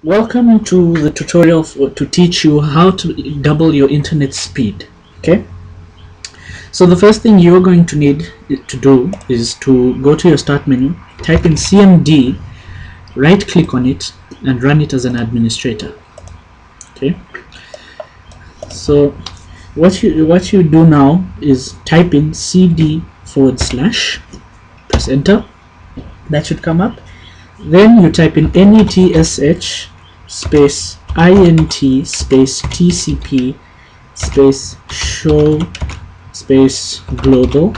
Welcome to the tutorial to teach you how to double your internet speed. Okay, so the first thing you're going to need to do is to go to your start menu, type in CMD, right click on it and run it as an administrator. Okay, so what you do now is type in cd/, press enter. That should come up. Then you type in netsh space int space tcp space show space global.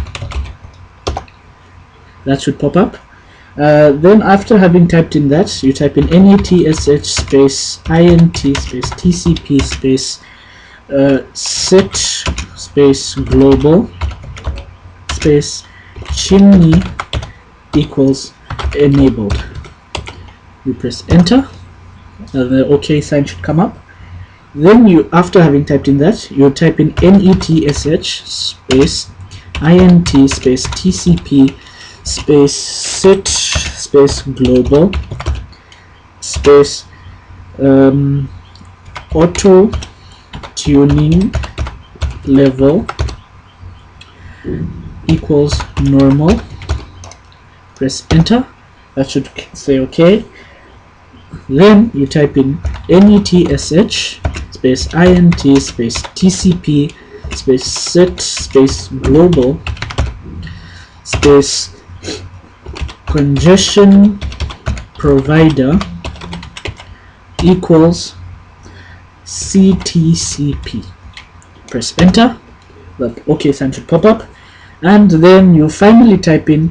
That should pop up. Then after having typed in that, you type in netsh space int space tcp space set space global space chimney equals enabled. You press enter. The OK sign should come up. Then you, after having typed in that, you type in netsh space int space tcp space set space global space auto tuning level equals normal. Press enter. That should say OK. Then you type in netsh space int space tcp space set space global space congestion provider equals ctcp. Press enter. The OK sign should pop up, and then you finally type in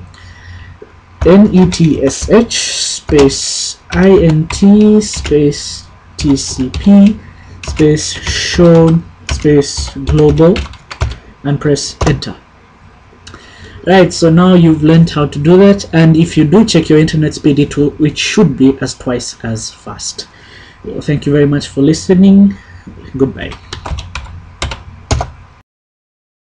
netsh space int space tcp space shown space global and press enter. Right, so now you've learned how to do that, and if you do check your internet speed, it should be twice as fast. Thank you very much for listening. Goodbye.